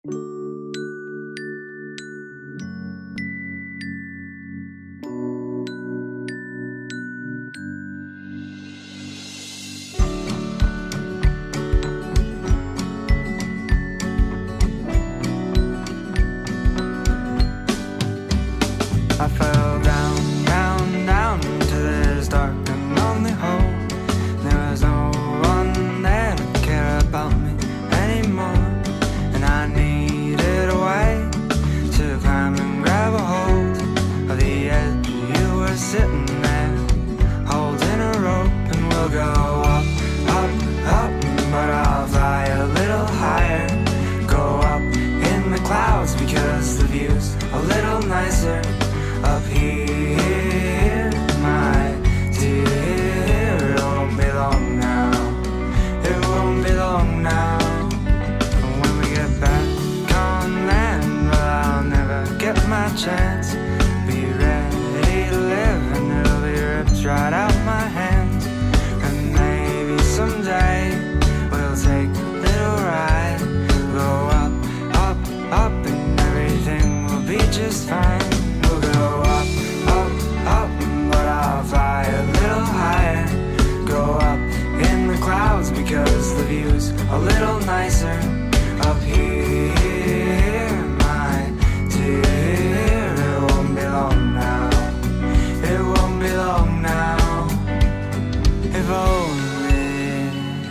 I fell down, down, down to this dark and lonely hole. There was no one there to care about me anymore, and I needed a way to climb and grab a hold of the edge. You were sitting there, holding a rope, and we'll go up, up, up, but I'll fly a little higher. Go up in the clouds because the view's a little nicer up here, my dear. It won't be long now, it won't be long now. When we get back on land, well, I'll never get my chance. Be ready to live and it'll be ripped right out my hands. And maybe someday we'll take a little ride. Go up, up, up, and everything will be just fine. We'll go up, up, up, but I'll fly a little higher. Go up in the clouds because the view's a little nicer up here, my dear. It won't be long now, it won't be long now. If only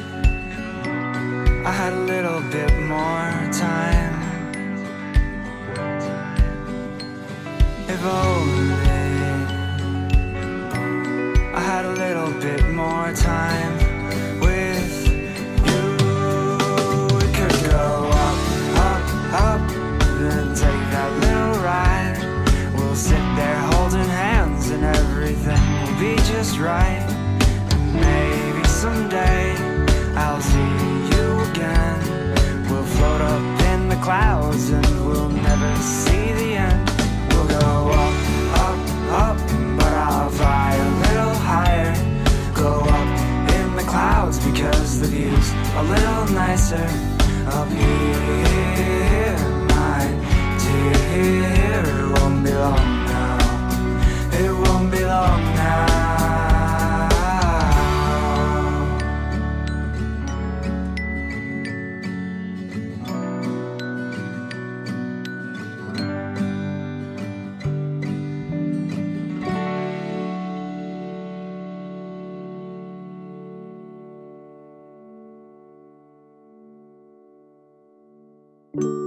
I had a little bit more time. If only I had a little bit more time with you. We could go up, up, up, and take that little ride. We'll sit there holding hands and everything will be just right. And maybe someday I'll see you again. We'll float up in the clouds and we'll never see the end. We'll go up, up, up, but I'll fly a little higher. Go up in the clouds because the view's a little nicer up here, my dear. It won't be long now, it won't be long now. You